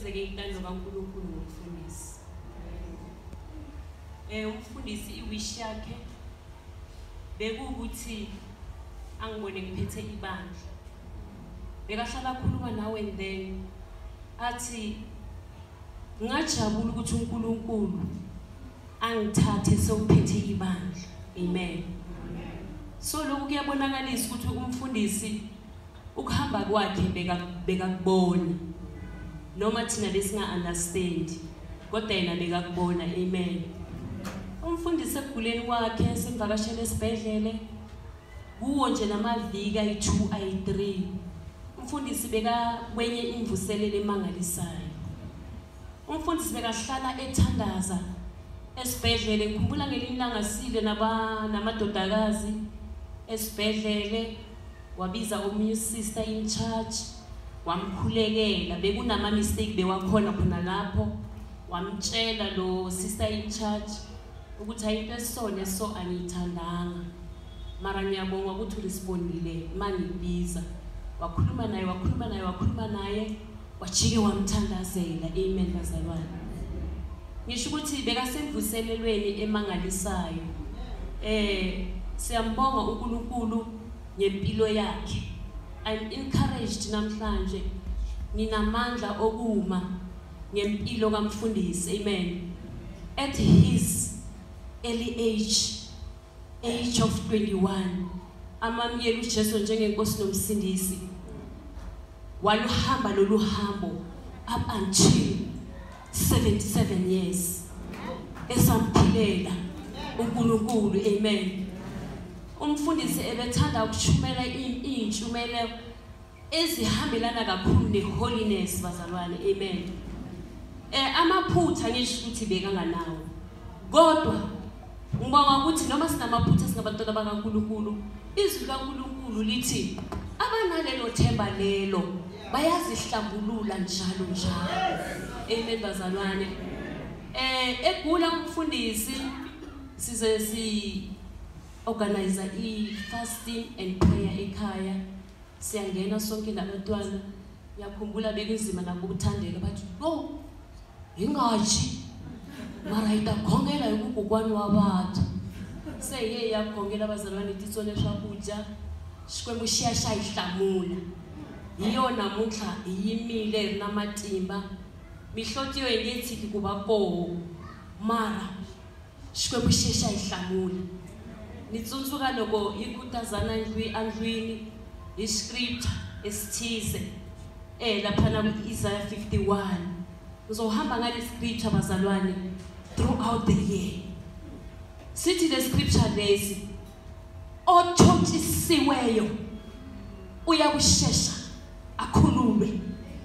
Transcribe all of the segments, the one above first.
kwenzeke intando kaNkulunkulu ngomfundisi. Umfundisi iwish yakhe bekuwukuthi angibone ngiphethe ibandla. Bekahlala khuluma nawe and then athi ngajabula ukuthi uNkulunkulu angithathe sewuphethe ibandla. Amen. So lokhu kuyabonakalisa ukuthi umfundisi ukuhamba kwakhe bekakubona noma thina lesinga understand kodwa yena bekakubona. Amen. Umfundisi ekuguleni kwakhe simvakashele esibhedlele kuwo nje namaviki ayi2 ayi3 umfundisi beka kwenye imvuselelo emangalisayo. Umfundisi bekahlala ethandaza esibhedlele. Ngikhumbula ngelinye ilanga sile namadodakazi esibhedlele wabiza omunye sister in charge wamkhulekela. Bekunama mistake bewakhona khona lapho wamtshela lo sister in charge ukuthi ayinto esone so angiyithandanga mara ngiyabonga ukuthi urespondile mangibiza. Wakhuluma naye wajike wamthandazela. Amen bazalwane. Ngisho ukuthi bekasemvuselelweni emangalisayo. Siyambonga uNkulunkulu ngempilo yakhe. I'm encouraged namhlanje ninamandla okuma ngempilo kaMfundisi. Amen. At his early age of 21 amamyela uJesu njengenkosi nomsindisi waluhamba lolu hambo up until 77 years esamphilela uNkulunkulu. Amen. Umfundisi ebethanda ukushumela intshumayelo ezihambelana kakhulu neholiness bazalwane. Amen. Amaphutha ngisho ukuthi bekanganawo kodwa ngibonga ukuthi noma sinamaphutha singabantwana bakaNkulunkulu izwi likaNkulunkulu lithi abanalelo themba lelo bayazihlambulula njalo. Amen bazalwane. Egula umfundisi size organize i-fasting and prayer ekhaya. Siyangena sonke nabantwana. Ngiyakhumbula bekunzima nabo ukuthandeka bathi no ingaji mara itakhongela ukugokwani wabathu. Seye yakhongela abazalwane titsone swakudya xikwembu xiyasha ihlamula iyona mutla iyimile na matimba mihloti yo engethiki kuba ko mara xikwembu xiyasha ihlamula. Nitsundzuka loko ikutazana andlwini iscripture esithize laphana ku-Isaiah 51 uzohamba ngale scripture bazalwane throughout the year. Sithi the scripture lesi othontisiweyo uyakushesha akhululwe.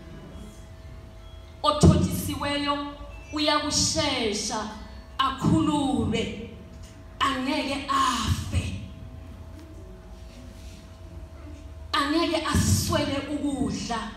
Othontisiweyo uyakushesha akhululwe angeke afe angeke aswele ukudla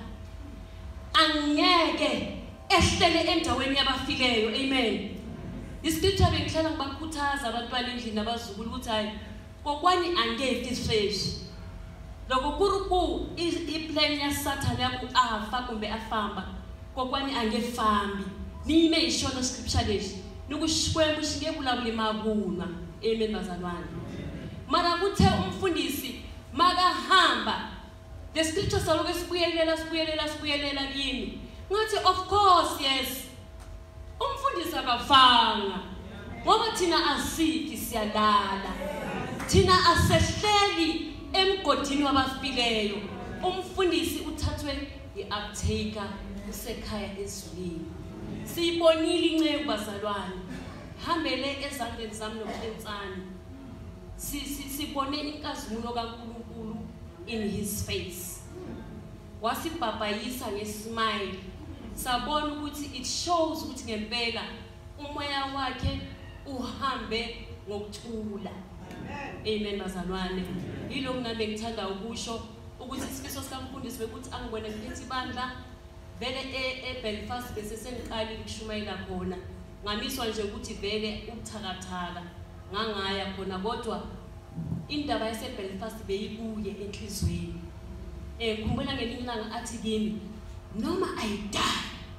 angeke ehlele endaweni yabafileyo. Amen. Iscripture bengihlala ngibakhuthaza abantwana endlini abazukulu ukuthi hayi kokwani angefi fresh loko kuruku iplan ya Satan yaku afa kumbe afamba kokwani angefambi nime ishona scripture lesi nikushikwembu shingebulabule mabunwa. Amen bazalwane. Mara kuthe umfundisi makahamba the scripture saloke sibuyelela kimi ngathi of course yes umfundisi akafanga ngoba thina asithi siyalala thina asehleli emgodini wabafileyo. Umfundisi uthathwe iuptaker usekhaya ezulwini. Siyibonile inceku bazalwane hambele ezandleni zami nomfensane sibone inkazimulo kaNkulunkulu in his face. Wasibhabhayisa ngesmile sabona ukuthi it shows ukuthi ngempela umoya wakhe uhambe ngokuthula. Amen bazalwane. Yilo ngabe ngithanda ukusho ukuthi isifiso sikaMfundisi bekuthi angibone ngiphethe ibandla vele eBelfast bese sengiqalile ukushumayela khona ngamiswa nje ukuthi vele ubuthakathaka ngangaya khona kodwa indaba yaseBelfast beyibuye enhlizweni. Ngikhumbula ngelinye ilanga athi kimi noma I die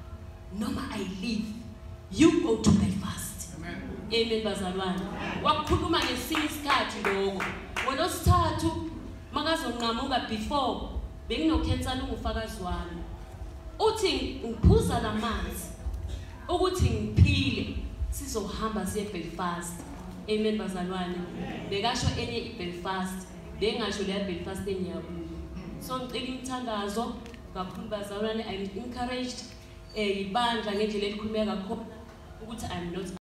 noma I leave, you go to Belfast. Amen bazalwane. Wakukhuluma ngesinye isikhathi lokho. Ngolosithathu makazonqamuka before benginokhensana ungufakazi wami. Uthi ngiphuza lamanzi ukuthi ngiphile sizohamba siye Belfast. Amen bazalwane. Bekasho enye iBelfast, bengasho leya Belfast engiyabuya. So ngicela imithandazo kakhulu bazalwane, I'm encouraged ibandla ngendlela elikhulumeka khona ukuthi I'm not